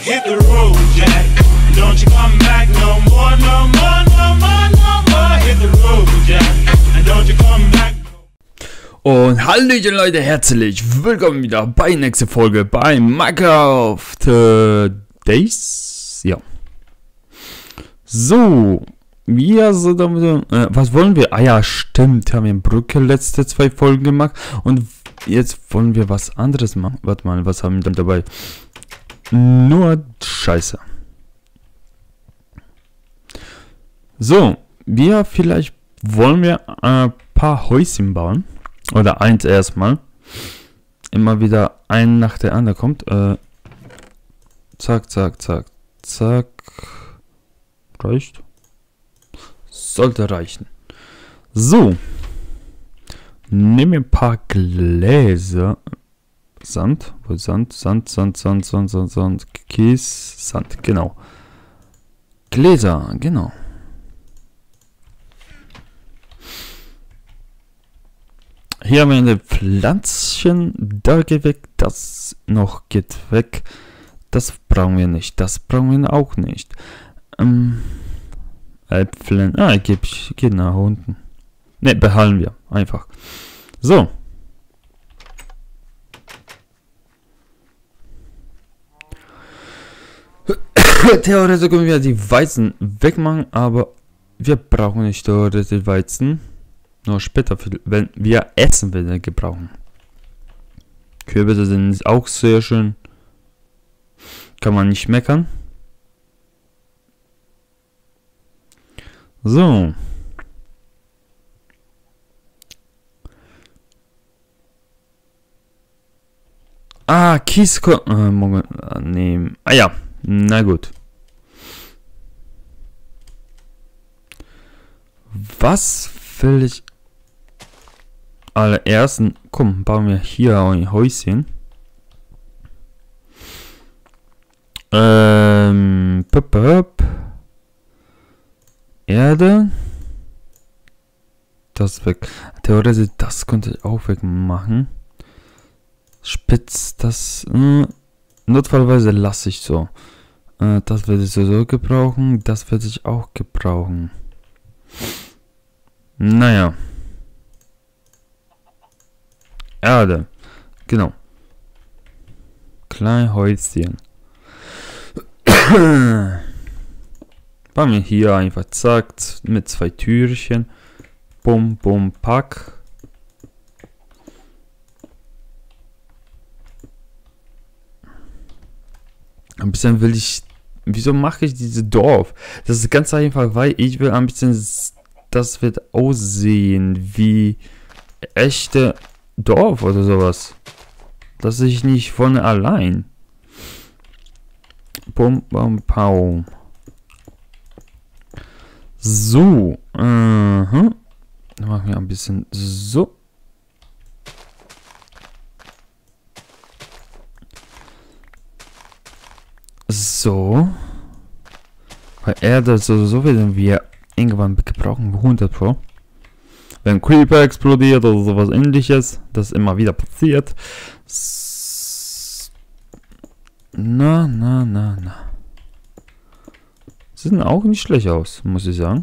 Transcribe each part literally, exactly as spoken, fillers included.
hit the road, Jack. Don't you come back no more, no more, no more, no more. Hit the road, Jack. And don't you come back. Und hallöchen Leute, herzlich willkommen wieder bei nächster Folge bei Minecraft äh, Days. Ja. So, wir sind damit, äh, was wollen wir? Ah ja, stimmt, haben wir eine Brücke letzte zwei Folgen gemacht und jetzt wollen wir was anderes machen. Warte mal, was haben wir denn dabei? Nur Scheiße. So, wir vielleicht wollen wir ein paar Häuschen bauen. Oder eins erstmal. Immer wieder ein nach der andere kommt. Äh, zack, zack, zack, zack. Reicht. Sollte reichen. So. Nehmen wir ein paar Gläser. Sand. Wo ist Sand? Sand, Sand, Sand, Sand, Sand, Sand. Kies, Sand. Genau. Gläser. Genau. Hier haben wir eine Pflanzchen, da geht weg, das noch geht weg. Das brauchen wir nicht, das brauchen wir auch nicht. Ähm, Äpfeln, ah, geht, geht nach unten. Ne, behalten wir, einfach. So. Theoretisch können wir die Weizen wegmachen, aber wir brauchen nicht theoretisch Weizen. Nur später, wenn wir Essen wieder gebrauchen. Kürbisse sind auch sehr schön. Kann man nicht meckern. So. Ah, Kies. Äh, Moment. Nehmen. Ah ja. Na gut. Was will ich allerersten, komm, bauen wir hier ein Häuschen. Ähm, pop, pop. Erde. Das weg. Theoretisch, das könnte ich auch wegmachen. Spitz, das, äh, notfallweise lasse ich so. Äh, das werde ich so gebrauchen. Das werde ich auch gebrauchen. Naja. Erde. Genau. Klein Häuschen. Bauen wir hier einfach zack mit zwei Türchen. Bum, bum, pack. Ein bisschen will ich. Wieso mache ich diese Dorf? Das ist ganz einfach, weil ich will ein bisschen. Das wird aussehen wie echte Dorf oder sowas. Das ist nicht von allein. Bum, bum, pau. So. Uh-huh. Dann machen wir ein bisschen so. So. Weil Erde so, so werden wir irgendwann gebrauchen, hundert Pro. Wenn Creeper explodiert oder sowas ähnliches, das immer wieder passiert. Na, na, na, na. Sieht auch nicht schlecht aus, muss ich sagen.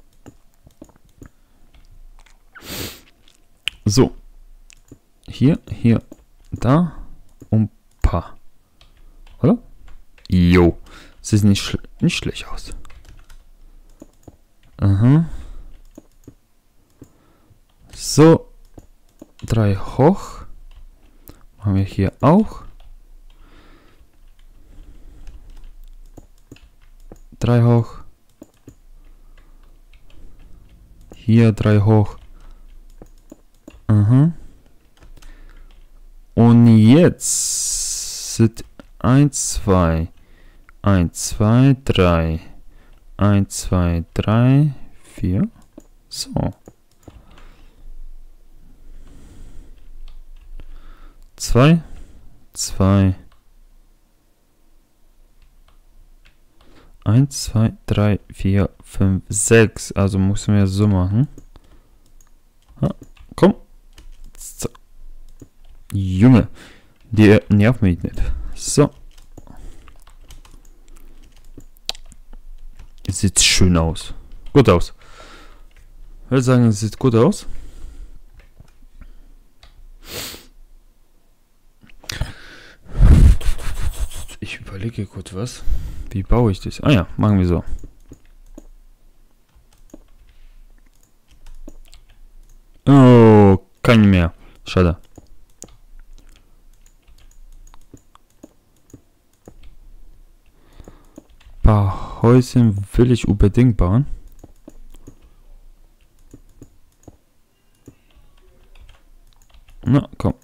So. Hier, hier, da und paar. Oder? Jo. Sieht nicht, schl nicht schlecht aus. Aha. So, drei hoch. Machen wir hier auch. Drei hoch. Hier drei hoch. Aha. Und jetzt sind eins, zwei. eins, zwei, drei. eins, zwei, drei, vier. So. zwei, zwei, eins, zwei, drei, vier, fünf, sechs. Also müssen wir so machen. Ha, komm. So. Junge, die nervt mich nicht. So. sieht schön aus. Gut aus. Ich würde sagen, es sieht gut aus. Ich überlege kurz was. Wie baue ich das? Ah ja, machen wir so. Oh, kein mehr. Schade. Ein paar Häuschen will ich unbedingt bauen. Na, komm.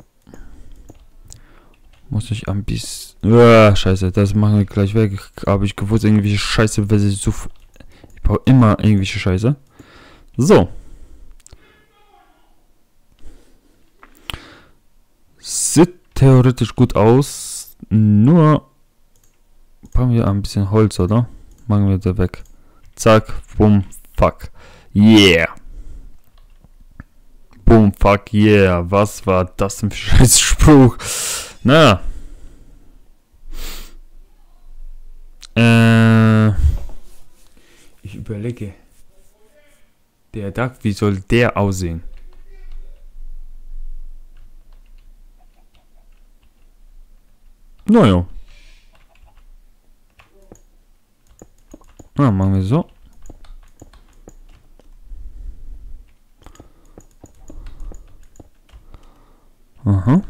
Muss ich ein bisschen... Uh, scheiße, das machen wir gleich weg. Habe ich gewusst, irgendwelche Scheiße, weil ich so... Ich brauche immer irgendwelche Scheiße. So. Sieht theoretisch gut aus. Nur... Brauchen wir ein bisschen Holz, oder? Machen wir da weg. Zack, bumm, fuck. Yeah. Boom, fuck, yeah. Was war das denn für ein scheiß Spruch? Na. Äh. Ich überlege. Der Dach, wie soll der aussehen? Naja. Na, machen wir so. Aha.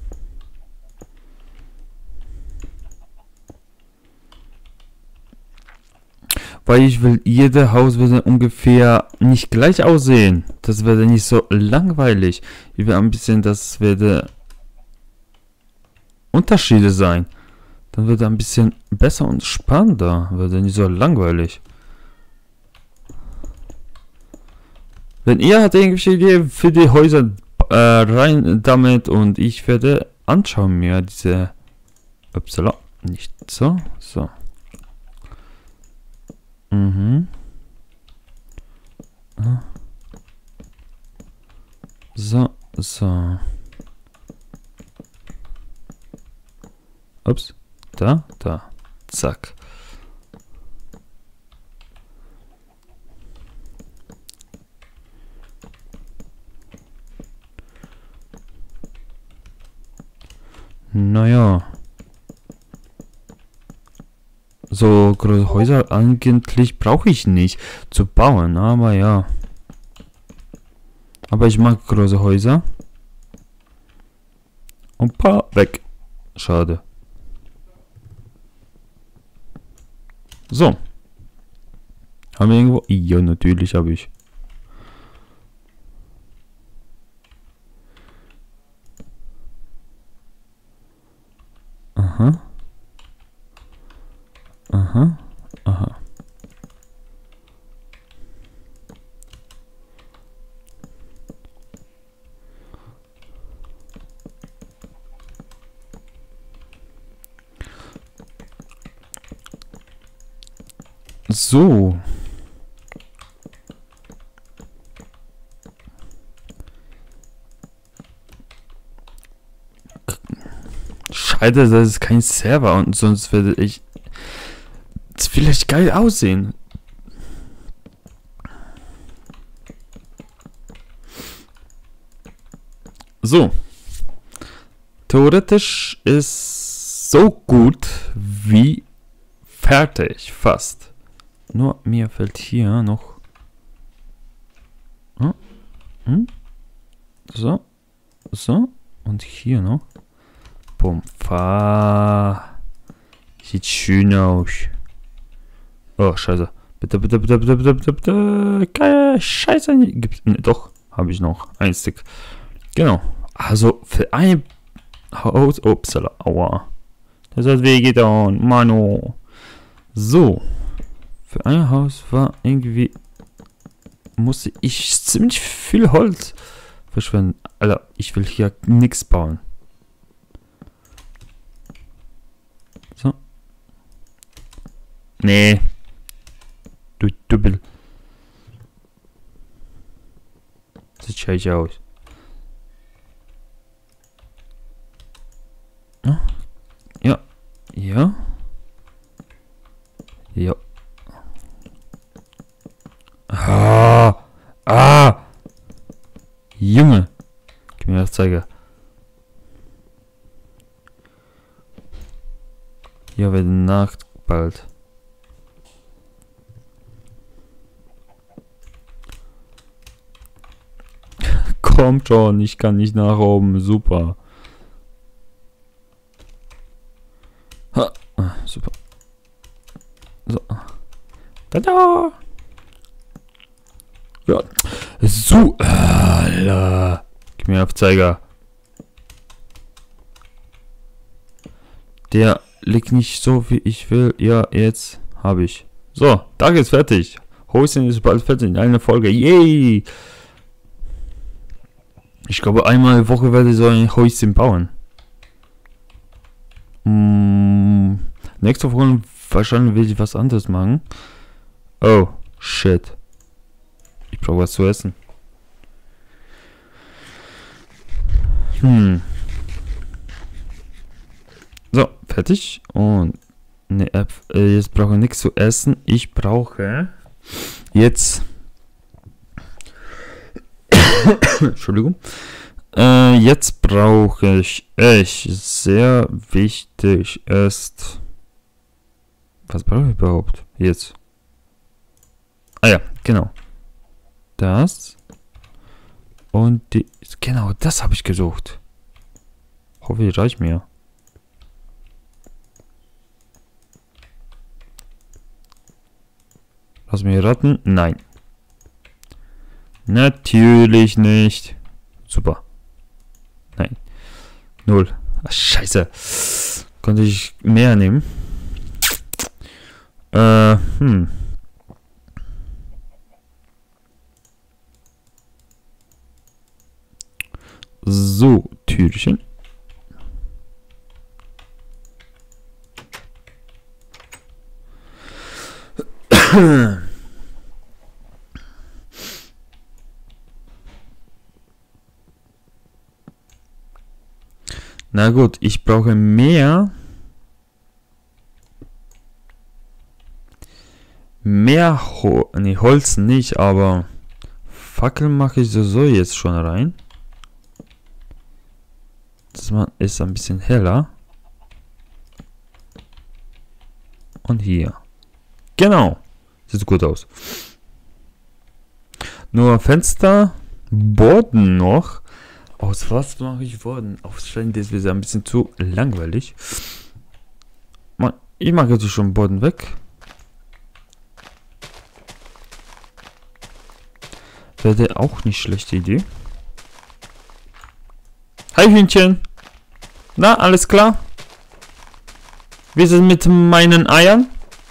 Weil ich will, jeder Haus würde ungefähr nicht gleich aussehen. Das würde nicht so langweilig. Ich will ein bisschen, das würde Unterschiede sein. Dann würde ein bisschen besser und spannender. Würde nicht so langweilig. Wenn ihr habt irgendwelche Ideen für die Häuser äh, rein damit und ich werde anschauen mir diese Upsala. Nicht so. So. Mhm. So, so. Ups. Da, da. Zack. Naja. So große Häuser eigentlich brauche ich nicht zu bauen, aber ja. Aber ich mag große Häuser. Und paar weg. Schade. So. Haben wir irgendwo? Ja, natürlich habe ich. Aha. Aha. Aha. So. Scheiße, das ist kein Server und sonst würde ich es vielleicht geil aussehen. So. Theoretisch ist so gut wie fertig, fast. Nur mir fällt hier noch. Hm? Hm? So. So. Und hier noch. Bumm. Sieht schön aus. Oh, scheiße. Bitte, bitte, bitte, bitte, bitte, bitte, bitte. Keine Scheiße. Gibt's. Ne, doch. Habe ich noch. Ein Stick. Genau. Also für ein Haus. Upsala. Aua. Das hat wehgetan. Mano. So. Für ein Haus war irgendwie. Musste ich ziemlich viel Holz verschwenden. Alter, ich will hier nichts bauen. So. Nee. Du Dübbel. Sieht scheiße aus. Ja. Ja. Ja. Aufzeiger. Ja, wird Nacht bald. Kommt schon, ich kann nicht nach oben. Super. Ha, ah, super. So. Tada! Ja. So. Alter. Gib mir Aufzeiger. Der liegt nicht so, wie ich will. Ja, jetzt habe ich. So, Tag ist fertig. Häuschen ist bald fertig in einer Folge. Yay! Ich glaube, einmal die Woche werde ich so ein Häuschen bauen. Hm, nächste Woche wahrscheinlich will ich was anderes machen. Oh, shit. Ich brauche was zu essen. Hm. So, fertig. Und ne, äh, jetzt brauche ich nichts zu essen. Ich brauche jetzt... Entschuldigung. Äh, jetzt brauche ich echt sehr wichtig ist. Was brauche ich überhaupt? Jetzt. Ah ja, genau. Das. Und die. Genau, das habe ich gesucht. Hoffe ich, reicht mir. Lass mich raten. Nein. Natürlich nicht. Super. Nein. Null. Ach, scheiße. Konnte ich mehr nehmen? Äh, hm. So, Türchen. Na gut, ich brauche mehr. Mehr Ho nee, Holz nicht, aber Fackeln mache ich so jetzt schon rein. Das ist ein bisschen heller. Und hier. Genau. Sieht gut aus. Nur Fenster, Boden noch. Aus was mache ich Boden? Aufstellen, das wird ein bisschen zu langweilig. Ich mache jetzt schon Boden weg. Wäre auch nicht schlechte Idee. Hi Hühnchen. Na, alles klar? Wie ist es mit meinen Eiern?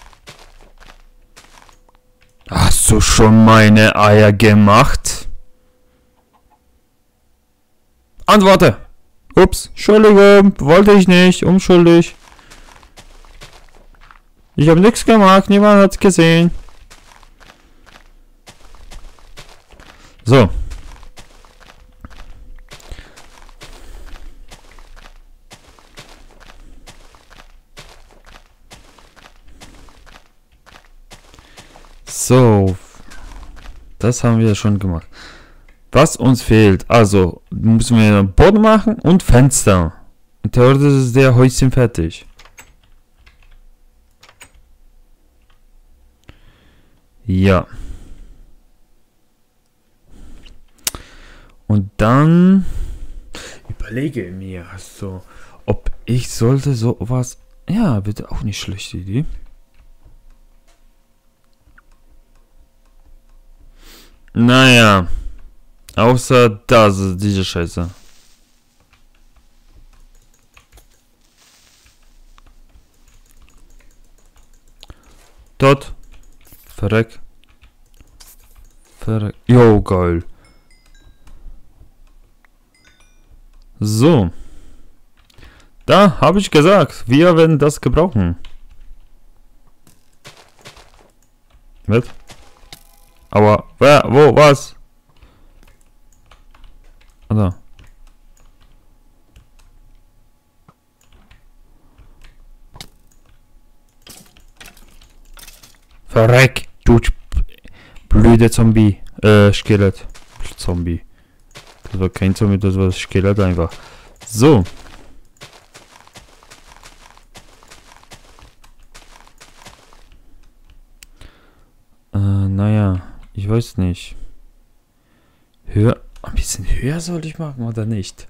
Hast du schon meine Eier gemacht? Antworte! Ups, Entschuldigung, wollte ich nicht, unschuldig. Ich habe nichts gemacht, niemand hat es gesehen. So. So. Das haben wir schon gemacht. Was uns fehlt, also müssen wir einen Boden machen und Fenster. Und theoretisch ist der Häuschen fertig. Ja. Und dann überlege mir so, ob ich sollte sowas. Ja, bitte auch nicht schlechte Idee. Naja. Außer das, diese Scheiße. Dort. Verreck. Verreck. Jo, geil. So. Da habe ich gesagt, wir werden das gebrauchen. Mit? Aber, wer, wo, was? Da. Verreck, du blöde Zombie. Äh, Skelett. Zombie. Das war kein Zombie, das war das Skelett einfach. So. Äh, naja, ich weiß nicht. Höher, ein bisschen höher sollte ich machen oder nicht?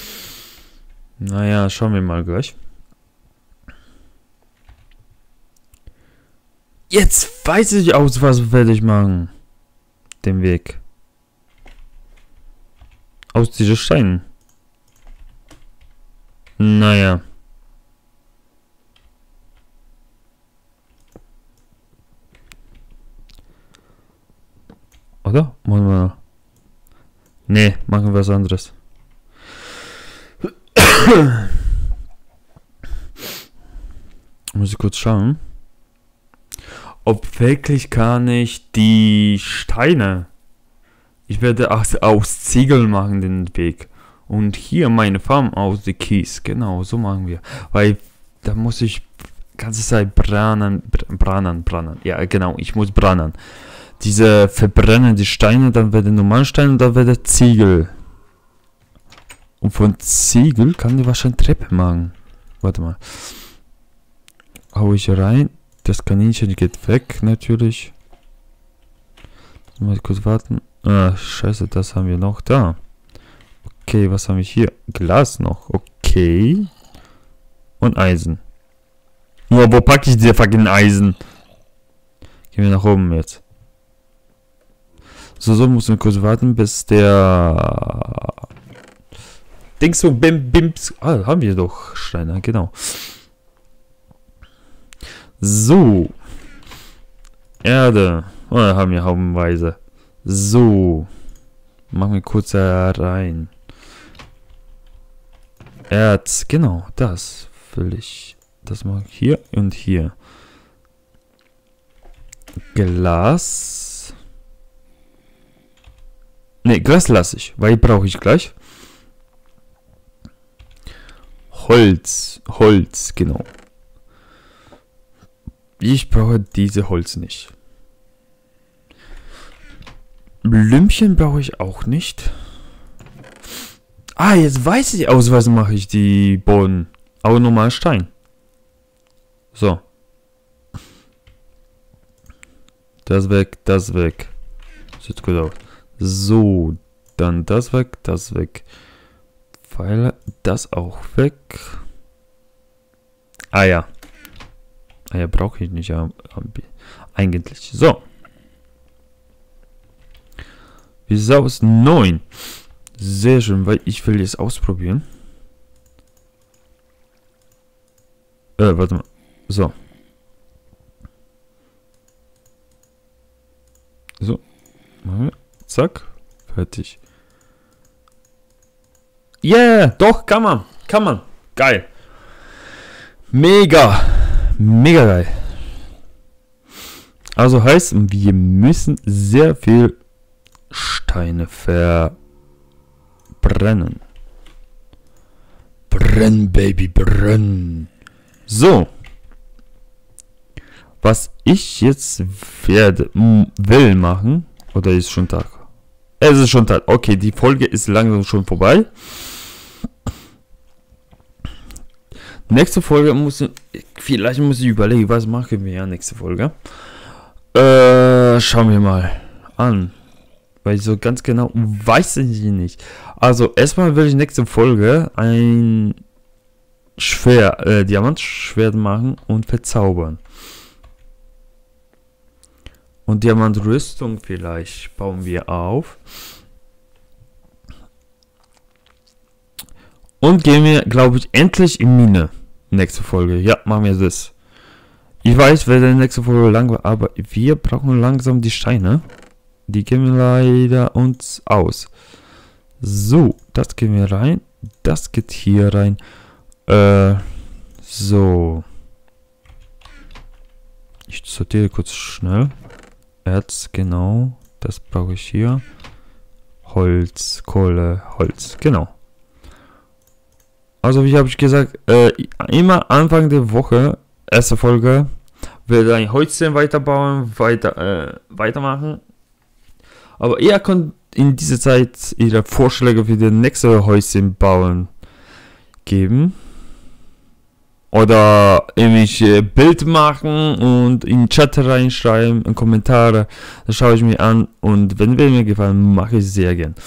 Naja, schauen wir mal gleich. Jetzt weiß ich aus, was werde ich machen. Den Weg. Aus diesen Steinen. Naja. Oder? Machen wir. Nee, machen wir was anderes. Muss ich kurz schauen. Ob wirklich kann ich die Steine. Ich werde aus, aus Ziegel machen den Weg. Und hier meine Farm aus der Kies. Genau, so machen wir. Weil da muss ich ganze Zeit brannen, brannen, brannen. Ja, genau, ich muss brannen. Diese verbrennen die Steine, dann werden normale Steine und dann werden Ziegel. Und von Ziegel kann ich wahrscheinlich Treppe machen. Warte mal. Hau ich rein. Das Kaninchen geht weg, natürlich. Mal kurz warten. Ah, scheiße, das haben wir noch da. Okay, was haben wir hier? Glas noch. Okay. Und Eisen. Nur, wo packe ich diese fucking Eisen? Gehen wir nach oben jetzt. So, so muss man kurz warten, bis der... Dings so, bim, bims... Ah, haben wir doch Steine, genau. So. Erde. Oh, da haben wir haufenweise. So. Machen wir kurz rein. Erz. Genau, das will ich. Das mache ich hier und hier. Glas. Ne, Glas lasse ich, weil brauche ich gleich. Holz. Holz, genau. Ich brauche diese Holz nicht. Blümchen brauche ich auch nicht. Ah, jetzt weiß ich, aus was mache ich die Boden. Aber normal Stein. So. Das weg, das weg. Sieht gut aus. So, dann das weg, das weg. Pfeile, das auch weg. Ah ja. Ah ja, brauche ich nicht ja, eigentlich. So. Wie sah es? neun. Sehr schön, weil ich will jetzt ausprobieren. Äh, warte mal. So. So. Machen wir. Zack. Fertig. Yeah, doch, kann man. Kann man. Geil. Mega. Mega geil. Also heißt, wir müssen sehr viel Steine verbrennen. Brenn, Baby, brenn. So. Was ich jetzt werde, will machen, oder ist schon Tag? Es ist schon Tag. Okay, die Folge ist langsam schon vorbei. Nächste Folge muss ich, vielleicht muss ich überlegen, was machen wir ja nächste Folge. Äh, schauen wir mal an. Weil so ganz genau weiß ich nicht. Also erstmal will ich nächste Folge ein Schwert, äh, Diamantschwert machen und verzaubern. Und Diamantrüstung vielleicht bauen wir auf. Und gehen wir, glaube ich, endlich in Mine. Nächste Folge. Ja, machen wir das. Ich weiß, wer der nächste Folge lang war, aber wir brauchen langsam die Steine. Die gehen wir leider uns aus. So, das gehen wir rein. Das geht hier rein. Äh, so. Ich sortiere kurz schnell. Erz, genau. Das brauche ich hier. Holz, Kohle, Holz. Genau. Also wie habe ich gesagt, äh, immer Anfang der Woche, erste Folge, werde ein Häuschen weiterbauen, weiter, äh, weitermachen. Aber ihr könnt in dieser Zeit ihre Vorschläge für die nächste Häuschen bauen geben. Oder irgendwelche Bild machen und in den Chat reinschreiben, in Kommentare. Das schaue ich mir an und wenn mir gefallen, mache ich sehr gern.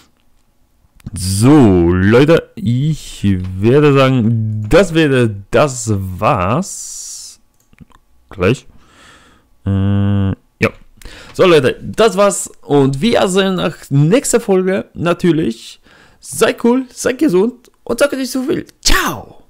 So, Leute, ich werde sagen, das wäre, das war's. Gleich. Äh, ja. So, Leute, das war's und wir sehen nach nächster Folge natürlich. Seid cool, seid gesund und sag nicht so viel. Ciao!